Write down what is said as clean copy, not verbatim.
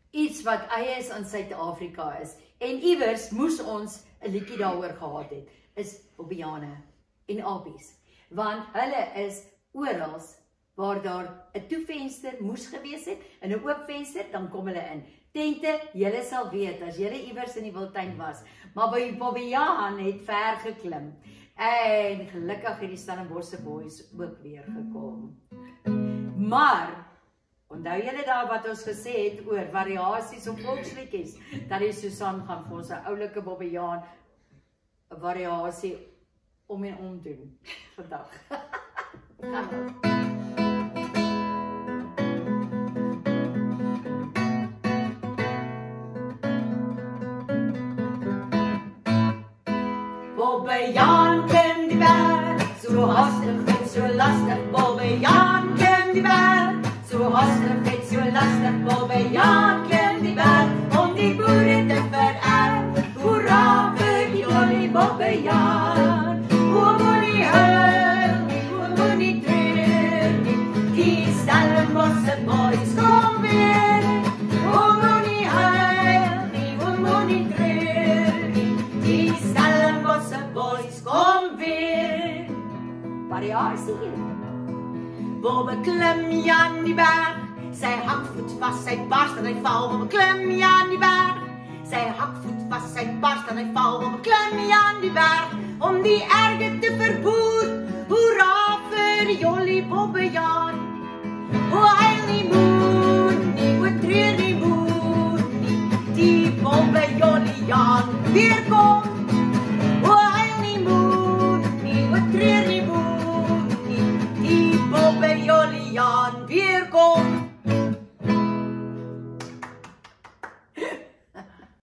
iets wat eie is aan Suid-Afrika is. En iewers moes ons 'n liedjie daaroor gehad het, is Bobbejane en Abies. Want hulle is oral waar daar 'n toevenster moes gewees het, en 'n oop venster, dan kom hulle in. Tente, julle sal weet, as julle iewers in die Wildtuin was, maar by Bobbejane het ver geklim. En gelukkig het die Stellenbosch boys ook weer gekom. Maar, onthou julle daar wat ons gesê het oor variasies op volksliedjies, dat die Susan gaan vir ons 'n oulike Bobbejane 'n variasie om en om doen vandag. Bobbejaan klim die berg, so hastig en so lastig. Bobbejaan klim die berg, so hastig en so lastig. Bobbejaan klim die berg, om die boere te vererg. Hoera vir die Jolly Bobbejaan. O moenie huil nie, o moenie treur nie, die Stellenbosch boys kom weer. O moenie huil nie, o moenie treur nie, die Stellenbosch boys kom weer. Variasie. Bobbe klim aan die berg, sy hakvoet vas, sy barst en hy val. Bobbe klim aan die berg, sy hakvoet vas, sy barst en hy val. Bobbe klim aan die berg, om die erge te verboer. Hoera vir Jolly Bobbejaan, o huil nie moe.